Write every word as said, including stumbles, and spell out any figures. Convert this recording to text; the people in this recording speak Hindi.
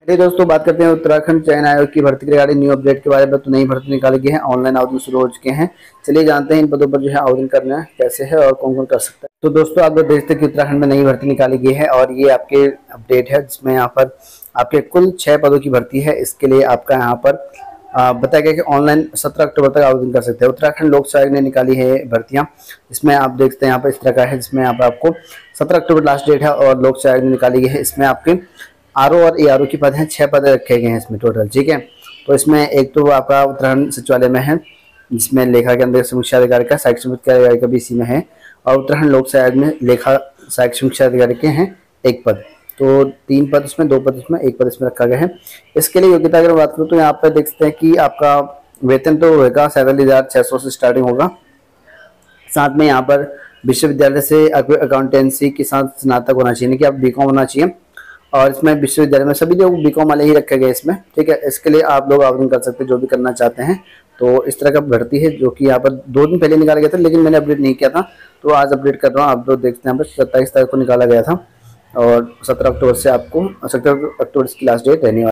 चलिए दोस्तों, बात करते हैं उत्तराखंड चयन आयोग की भर्ती के रिगार्डिंग न्यू अपडेट के बारे में। तो नई भर्ती निकाली गई है, ऑनलाइन आवेदन शुरू हो चुके हैं। चलिए जानते हैं इन पदों पर जो है आवेदन करना है कैसे है और कौन कौन कर सकता है। तो दोस्तों, आप लोग देखते हैं कि उत्तराखंड में नई भर्ती निकाली गई है और ये आपके अपडेट है, जिसमें यहाँ पर आपके कुल छह पदों की भर्ती है। इसके लिए आपका यहाँ पर बताया गया कि ऑनलाइन सत्रह अक्टूबर तक आवेदन कर सकते हैं। उत्तराखंड लोक सेवा आयोग ने निकाली है भर्तियां, इसमें आप देखते हैं यहाँ पर इस तरह का है, जिसमें यहाँ पर आपको सत्रह अक्टूबर लास्ट डेट है और लोक सेवा आयोग ने निकाली गई है। इसमें आपके आर ओ और ए आर ओ की पद हैं, छह पद रखे गए हैं इसमें टोटल, ठीक है। तो इसमें एक तो आपका उत्तराखंड सचिवालय में है, जिसमें लेखा के अंदर समीक्षा अधिकारी का, सहायक समीक्षा अधिकारी का भी इसी में है, और उत्तराखंड लोक सेवा आयोग में लेखा सहायक समीक्षा अधिकारी के हैं एक पद। तो तीन पद इसमें, दो पद इसमें, एक पद इसमें रखा गया है। इसके लिए योग्यता अगर बात करूँ तो यहाँ पर देख सकते हैं कि आपका वेतन तो होगा सैंतालीस हजार छः सौ से स्टार्टिंग होगा। साथ में यहाँ पर विश्वविद्यालय से अकाउंटेंसी के साथ स्नातक होना चाहिए, कि आप बी कॉम होना चाहिए। और इसमें विश्वविद्यालय में सभी लोग बी कॉम वाले ही रखे गए इसमें, ठीक है। इसके लिए आप लोग आवेदन कर सकते हैं जो भी करना चाहते हैं। तो इस तरह का भर्ती है, जो कि यहाँ पर दो दिन पहले निकाला गया था, लेकिन मैंने अपडेट नहीं किया था, तो आज अपडेट कर रहा हूँ। आप लोग देखते हैं, सत्ताईस तारीख को निकाला गया था और सत्रह अक्टूबर से आपको सत्रह अक्टूबर की लास्ट डेट रहने वाली।